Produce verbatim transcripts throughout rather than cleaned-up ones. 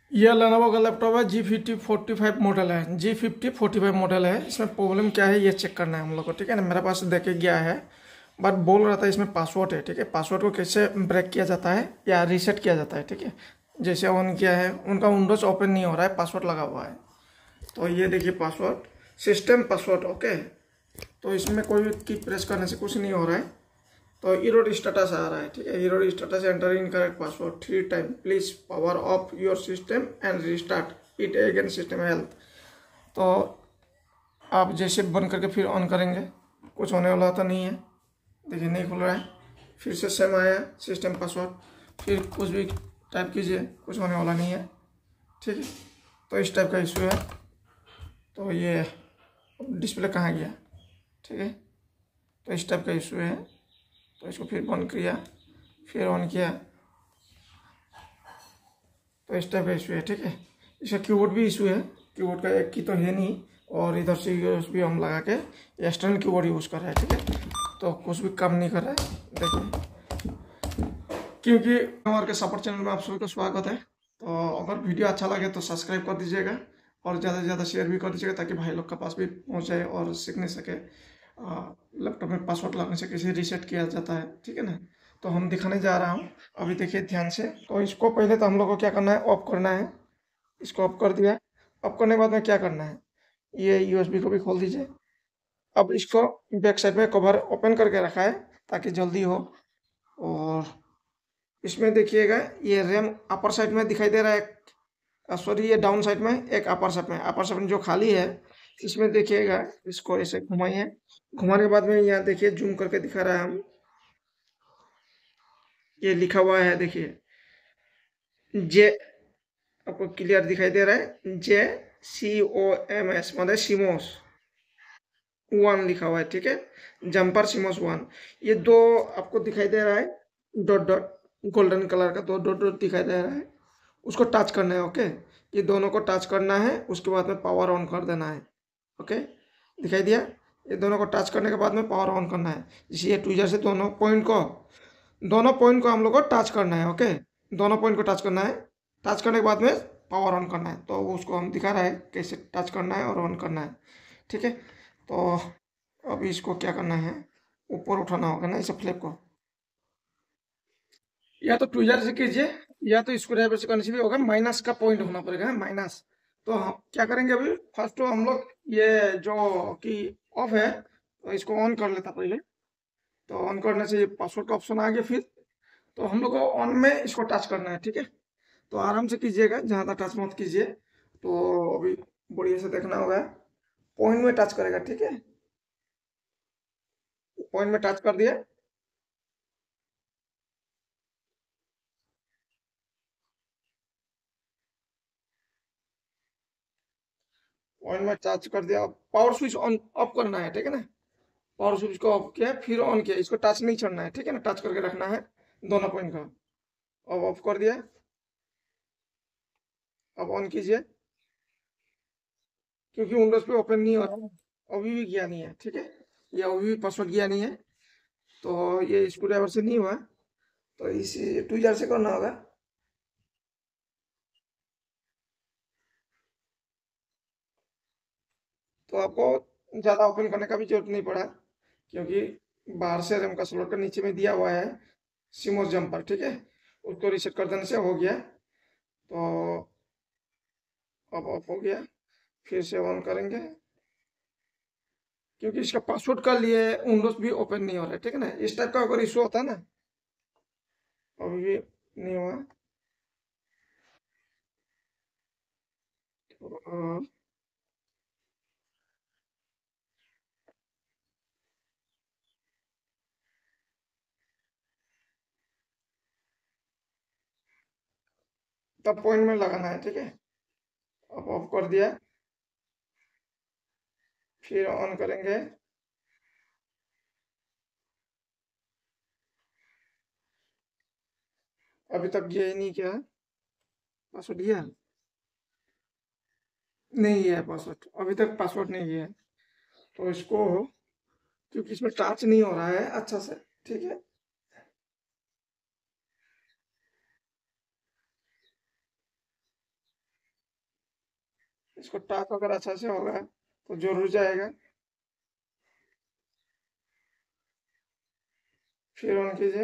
ये लेनोवो का लैपटॉप है। G fifty forty five model है। G fifty forty five model है। इसमें प्रॉब्लम क्या है ये चेक करना है हम लोग को, ठीक है ना। मेरे पास देखे गया है, बट बोल रहा था इसमें पासवर्ड है, ठीक है। पासवर्ड को कैसे ब्रेक किया जाता है या रीसेट किया जाता है, ठीक है। जैसे ऑन किया है, उनका विंडोज ओपन नहीं हो रहा है, पासवर्ड लगा हुआ है। तो ये देखिए पासवर्ड, सिस्टम पासवर्ड, ओके। तो इसमें कोई भी की प्रेस करने से कुछ नहीं हो रहा है। तो एरर स्टेटस आ रहा है, ठीक है। Error status, enter incorrect password three time, please power off your system and restart it again system health. तो आप जैसे बंद करके फिर ऑन करेंगे, कुछ होने वाला तो नहीं है। देखिए नहीं खुल रहा है। फिर से सेम आया सिस्टम पासवर्ड, फिर कुछ भी टाइप कीजिए, कुछ होने वाला नहीं है, ठीक है। तो इस टाइप का इशू है। तो ये डिस्प्ले कहाँ गया, ठीक है। तो इस टाइप का इशू है। तो इसको फिर बंद किया, फिर ऑन किया, तो इस टाइप का इशू है, ठीक है। इसका कीबोर्ड भी इशू है। कीबोर्ड का एक की तो है नहीं, और इधर से यूएसबी हम लगा के एक्सटर्नल कीबोर्ड यूज़ कर रहे हैं, ठीक है। तो कुछ भी काम नहीं कर रहा है, देखिए। क्योंकि हमारे के सपोर्ट चैनल में आप सभी को स्वागत है। तो अगर वीडियो अच्छा लगे तो सब्सक्राइब कर दीजिएगा, और ज़्यादा से ज़्यादा शेयर भी कर दीजिएगा, ताकि भाई लोग के पास भी पहुँच जाए और सीख नहीं सके लैपटॉप में पासवर्ड लगाने से कैसे रीसेट किया जाता है, ठीक है ना। तो हम दिखाने जा रहा हूँ, अभी देखिए ध्यान से। तो इसको पहले तो हम लोग को क्या करना है, ऑफ करना है। इसको ऑफ कर दिया। ऑफ करने के बाद में क्या करना है, ये यूएसबी को भी खोल दीजिए। अब इसको बैक साइड में कवर ओपन करके रखा है ताकि जल्दी हो। और इसमें देखिएगा ये रैम अपर साइड में दिखाई दे रहा है, सॉरी ये डाउन साइड में, एक अपर साइड में, अपर साइड में जो खाली है इसमें देखिएगा। इसको ऐसे घुमाइए। घुमाने के बाद में यहाँ देखिए, जूम करके दिखा रहा है हम, ये लिखा हुआ है देखिए, जे, आपको क्लियर दिखाई दे रहा है, J C O M S, मतलब सीमोस वन लिखा हुआ है, ठीक है। जंपर सीमोस वन, ये दो आपको दिखाई दे रहा है, डॉट डॉट, गोल्डन कलर का दो डॉट डॉट दिखाई दे रहा है। उसको टच करना है, ओके। ये दोनों को टच करना है, उसके बाद में पावर ऑन कर देना है, ओके। दिखाई दिया। ये दोनों को टच करने के बाद में पावर ऑन करना है। जैसे ये ट्विजर से दोनों पॉइंट को, दोनों पॉइंट को हम लोग को टच करना है, ओके। दोनों पॉइंट को टच करना है। टच करने के बाद में पावर ऑन करना है। तो उसको हम दिखा रहा है कैसे टच करना है और ऑन करना है, ठीक है। तो अब इसको क्या करना है, ऊपर उठाना होगा ना इस फ्लैप को, या तो ट्विजर से कीजिए, या तो स्क्रू ड्राइवर से करने से भी होगा। माइनस का पॉइंट होना पड़ेगा, माइनस। तो हम क्या करेंगे अभी, फर्स्ट तो हम लोग ये जो कि ऑफ है, तो इसको ऑन कर लेता पहले। तो ऑन करने से ये पासवर्ड का ऑप्शन आ गया। फिर तो हम लोग को ऑन में इसको टच करना है, ठीक है। तो आराम से कीजिएगा, ज़्यादा टच मत कीजिए। तो अभी बढ़िया से देखना होगा, पॉइंट में टच करेगा, ठीक है। पॉइंट में टच कर दिया। पॉइंट में टच कर दिया। पावर स्विच ऑन ऑफ करना है, ठीक है ना। पावर स्विच को ऑफ किया, फिर ऑन किया। इसको टच नहीं छोड़ना है, ठीक है ना, टच करके रखना है दोनों पॉइंट का। अब ऑफ कर दिया। अब ऑन कीजिए, क्योंकि विंडोज पे ओपन नहीं हो रहा है, अभी भी गया नहीं है, ठीक है। ये अभी भी पासवर्ड गया नहीं है। तो ये स्क्रू ड्राइवर से नहीं हुआ, तो इसी ट्विजर से करना होगा। तो आपको ज़्यादा ओपन करने का भी जरूरत नहीं पड़ा, क्योंकि बाहर से रैम का स्लॉट का नीचे में दिया हुआ है सिमोस जंपर, ठीक है। उसको रीसेट कर देने से हो गया। तो अब ऑफ हो गया। फिर से ऑन करेंगे, क्योंकि इसका पासवर्ड का लिए विंडोज भी ओपन नहीं हो रहा है, ठीक है ना। इस टाइप का अगर इशू होता है ना, अभी भी नहीं हुआ। तो, अ, तब पॉइंट में लगाना है, ठीक है। अब ऑफ कर दिया, फिर ऑन करेंगे। अभी तक ये ही नहीं किया, पासवर्ड दिया नहीं है, पासवर्ड अभी तक पासवर्ड नहीं है। तो इसको, क्योंकि इसमें टच नहीं हो रहा है अच्छा से, ठीक है। इसको टच अगर अच्छा से होगा तो जरूर जाएगा। फिर ऑन कीजिए,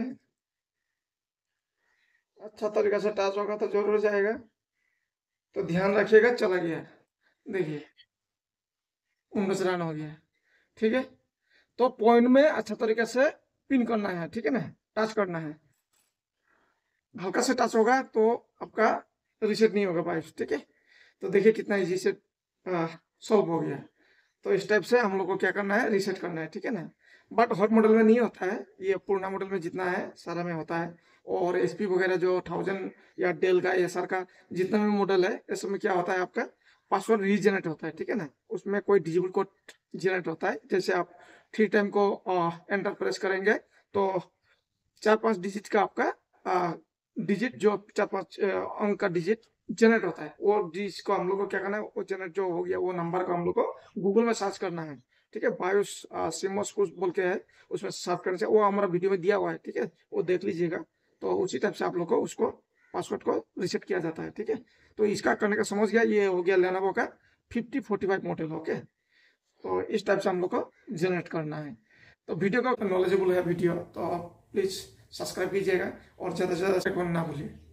अच्छा तरीके से टच होगा तो जरूर जाएगा। तो ध्यान रखिएगा, चला गया, देखिए उन्नीस रन हो गया। ठीक है, तो पॉइंट में अच्छा तरीके से पिन करना है, ठीक है ना, टच करना है। हल्का से टच होगा तो आपका रिसेट नहीं होगा बाइस, ठीक है। तो देखिए कितना इजी से सॉल्व हो गया। तो इस टाइप से हम लोग को क्या करना है, रीसेट करना है, ठीक है ना। बट हॉट मॉडल में नहीं होता है, ये पुराना मॉडल में जितना है सारा में होता है। और एचपी वगैरह जो थाउजेंड या डेल का एसआर का जितना भी मॉडल है, इसमें क्या होता है, आपका पासवर्ड रीजनरेट होता है, ठीक है ना। उसमें कोई डिजिबल कोड जनरेट होता है। जैसे आप थ्री टाइम को एंटर प्रेस करेंगे तो चार पांच डिजिट का आपका डिजिट, जो चार पांच अंक का डिजिट जनरेट होता है, वो डिजिट को हम लोग को क्या करना है, वो जनरेट जो हो गया वो नंबर को हम लोग को गूगल में सर्च करना है, ठीक है। बायोस सिमोस कुछ बोल के है, उसमें सर्च करने से वो हमारा वीडियो में दिया हुआ है, ठीक है, वो देख लीजिएगा। तो उसी टाइप से आप लोग को उसको पासवर्ड को रिसेट किया जाता है, ठीक है। तो इसका करने का समझ गया, ये हो गया लेनोवो का fifty forty five model. Okay, तो इस टाइप से हम लोग को जनरेट करना है। तो वीडियो का नॉलेजेबल है वीडियो, तो आप प्लीज सब्सक्राइब कीजिएगा और ज़्यादा से ज़्यादा ना भूलिए।